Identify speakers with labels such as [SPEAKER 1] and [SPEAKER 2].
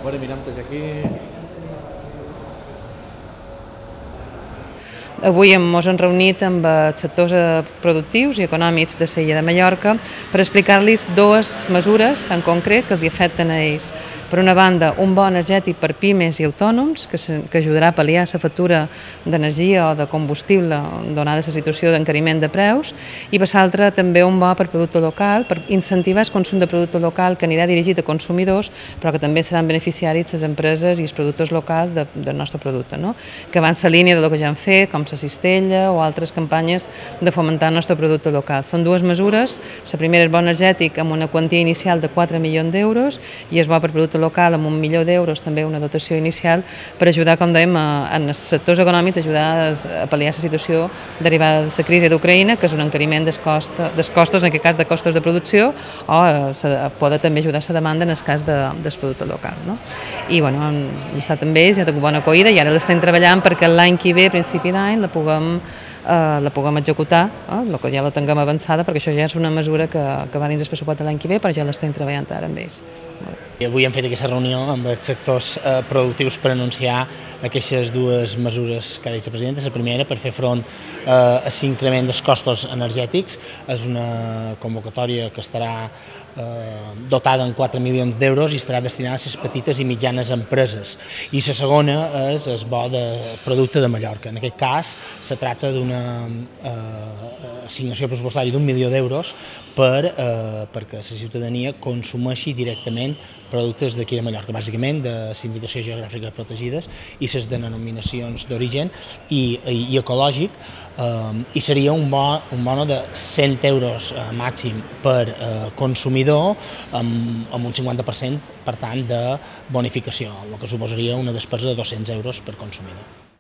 [SPEAKER 1] A veure, mirem aquí.
[SPEAKER 2] Avui ens hem reunit amb els sectors productius i econòmics de la illa de Mallorca per explicar-los dues mesures en concret que els afecten a ells. Per una banda, un bo energètic per pimes i autònoms que ajudarà a pal·liar la factura d'energia o de combustible donada la situació d'encariment de preus, i per l'altra també un bo per producte local, per incentivar el consum de producte local que anirà dirigit a consumidors, però que també seran beneficiaris les empreses i els productors locals del nostre producte, no? Que van a la línia del que ja hem fet, com la cistella o altres campanyes de fomentar el nostre producte local. Són dues mesures. La primera és bo energètic amb una quantia inicial de 4 milions d'euros i és bo per producte local amb 1 milió d'euros, també una dotació inicial per ajudar, com dèiem, en els sectors econòmics, ajudar a pal·liar la situació derivada de la crisi d'Ucraïna, que és un encariment dels costos, en aquest cas de costos de producció, o pot també ajudar la demanda en el cas del producte local. I bueno, hem estat amb ells, hi ha hagut bona acollida i ara l'estem treballant perquè l'any que ve, a principi d'any, la puguem executar, que ja la tinguem avançada, perquè això ja és una mesura que va dins el pressupost de l'any que ve, però ja l'estem treballant ara amb ells.
[SPEAKER 3] Avui hem fet aquesta reunió amb els sectors productius per anunciar aquestes dues mesures que ha dit la presidenta. La primera, per fer front a l'increment dels costos energètics. És una convocatòria que estarà dotada en 4 milions d'euros i estarà destinada a les petites i mitjanes empreses. I la segona és el bo de producte de Mallorca. En aquest cas, se tracta d'una assignació pressupostària d'1 milió d'euros perquè la ciutadania consumeixi directament productes d'aquí de Mallorca, bàsicament de les indicacions geogràfiques protegides i les denominacions d'origen i ecològic, i seria un bono de 100 euros màxim per consumidor amb un 50%, per tant, de bonificació, el que suposaria una despesa de 200 euros per consumidor.